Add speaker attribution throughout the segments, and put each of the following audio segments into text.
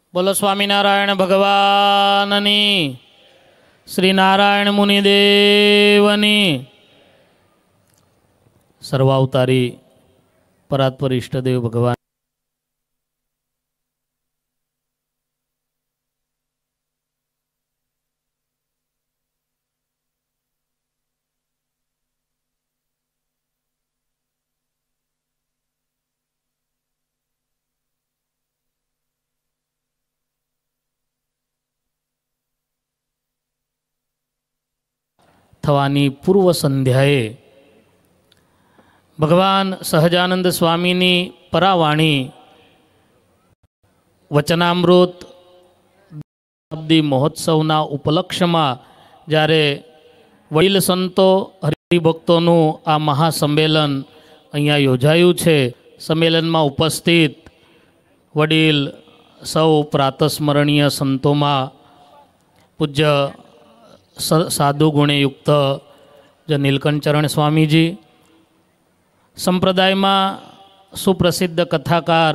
Speaker 1: बोलो स्वामीनारायण भगवाननी, श्री नारायण मुनिदेवनी। सर्वावतारी परात्पर इष्टदेव भगवान थवानी पूर्व संध्याए भगवान सहजानंद स्वामीनी परावाणी वचनामृत शताब्दी महोत्सवना उपलक्ष्यमां જ્યારે વડીલ સંતો હરિભક્તોનું આ મહાસંમેલન અહીંયા યોજાયું છે। સંમેલનમાં ઉપસ્થિત વડીલ સૌ પ્રાતસ્મરણીય સંતોમાં પૂજ્ય साधु गुणे युक्त ज नीलकंठचरण स्वामीजी, संप्रदाय में सुप्रसिद्ध कथाकार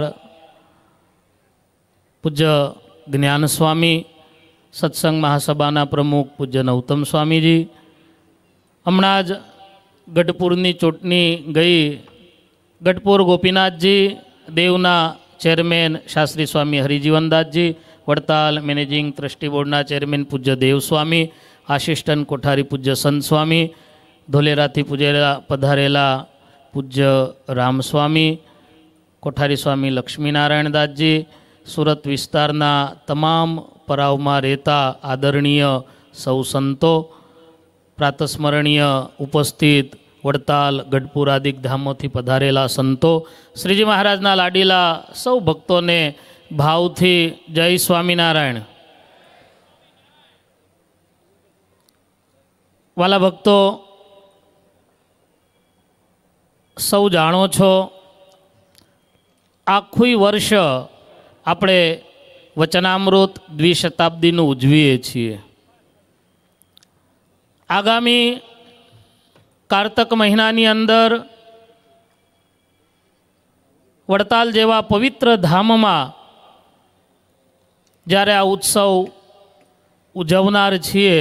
Speaker 1: पूज्य ज्ञान स्वामी, सत्संग महासभा प्रमुख पूज्य नौतम स्वामीजी, हमणाज गढ़पुरनी चूंटणी गई, गढ़पुर गोपीनाथजी देवना चेरमेन शास्त्री स्वामी हरिजीवनदासजी, वड़ताल मैनेजिंग ट्रस्टी बोर्डना चेरमेन पूज्य देवस्वामी, आशिष्टन कोठारी पूज्य संत स्वामी, धोलेराथी पधारेला पूज्य रामस्वामी, कोठारी स्वामी लक्ष्मीनारायण दासजी, सूरत विस्तारना तमाम पराव में रहता आदरणीय सौ संतो, प्रातस्मरणीय उपस्थित वड़ताल गढ़पुर आदि धामोथी पधारेला संतो, श्रीजी महाराजना लाडीला सौ भक्तों ने भावथी जय स्वामीनारायण। वाला भक्तो सौ जाणो छो आखुं वर्ष आपणे वचनामृत द्विशताब्दीनुं उजवीए छीए। आगामी कार्तक महीनानी अंदर वड़ताल जेवा पवित्र धाममां ज्यारे आ उत्सव उजवनार छीए,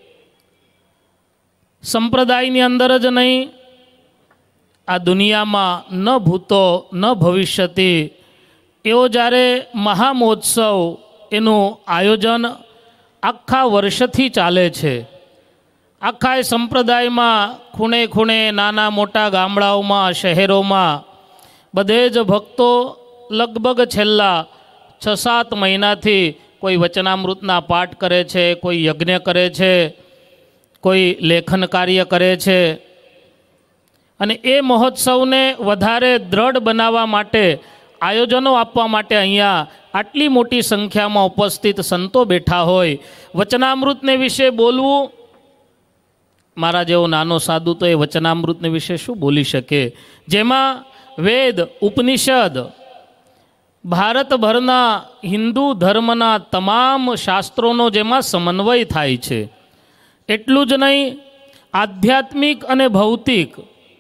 Speaker 1: संप्रदायनी अंदर ज नहीं आ दुनिया में न भूतो न भविष्यति एवो जारे महामहोत्सव एनु आयोजन आखा वर्षथी चाले छे। आखा संप्रदाय में खूणे खूणे नाना मोटा गामडाओं में शहरों में बधे ज भक्तो लगभग छेल्ला 6-7 महीना थी कोई वचनामृतना पाठ करे छे, कोई यज्ञ करे छे, कोई लेखन कार्य करे छे। अने ए महोत्सव ने वधारे दृढ़ बनावा माटे आयोजनों आपवा माटे अहींया आटली मोटी संख्या में उपस्थित संतो बैठा होय। वचनामृत ने विषे बोलवुं, मारा जेवो नानो साधु तो ए वचनामृत ने विषे शुं बोली शके, जेमां वेद उपनिषद भारत भरना हिंदू धर्मना तमाम शास्त्रों जेमां समन्वय थाय छे। एटलुं ज नहीं, आध्यात्मिक अने भौतिक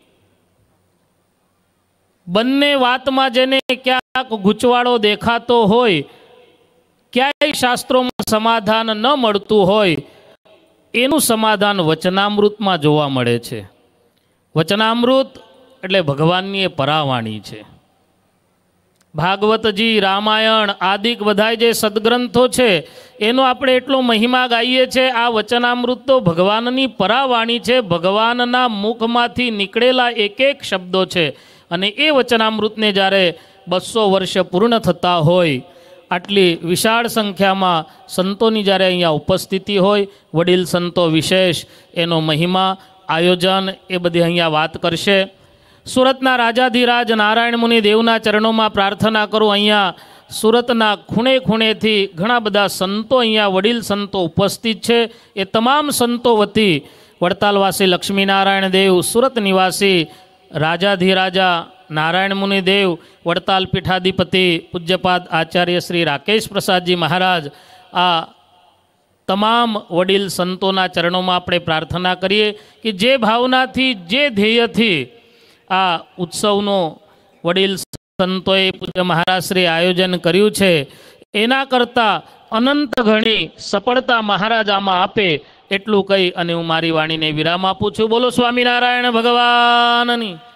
Speaker 1: बंने वात में जेने क्यांक गूंचवाड़ो देखातो होय, क्यांय शास्त्रों में समाधान न मळतुं होय, एनुं समाधान वचनामृत में जोवा मळे छे। वचनामृत एटले भगवाननी परावाणी छे। भागवतजी, रामायण आदि बधाय जे सदग्रंथो छे एनो आपणे एटलो महिमा गाईए छे। आ वचनामृत तो भगवाननी परावाणी छे, भगवानना मुखमांथी निकळेला एक एक शब्दों छे। अने ए वचनामृतने ज्यारे 200 वर्ष पूर्ण थता होय, आटली विशाळ संख्यामां संतोनी ज्यारे अहींया उपस्थिति होय, वडील संतो विशेष एनो महिमा आयोजन ए बधी अहींया वात करशे। सूरतना राजाधिराज नारायण मुनि देवना चरणों में प्रार्थना करूँ। अहींया सूरतना खूणे खूणे थी घणा बधा संतो अहींया वडील संतो उपस्थित है। ए तमाम संतो वती वड़तालवासी लक्ष्मीनारायण देव, सूरत निवासी राजाधिराजा नारायण मुनि देव, वड़ताल पीठाधिपति पूज्यपाद आचार्य श्री राकेश प्रसाद जी महाराज, आ तमाम वडील संतोना चरणों में आपणे प्रार्थना करिए कि जे भावना थी, जे ध्येय थी आ उत्सवनो वडील संतोए पूज्य महाराज श्री आयोजन कर्युं छे એના કરતાં અનંત ઘણી સફળતા મહારાજ આમાં આપે એટલું કહી અને હું મારી વાણીને વિરામ આપું છું. બોલો સ્વામિનારાયણ ભગવાનની.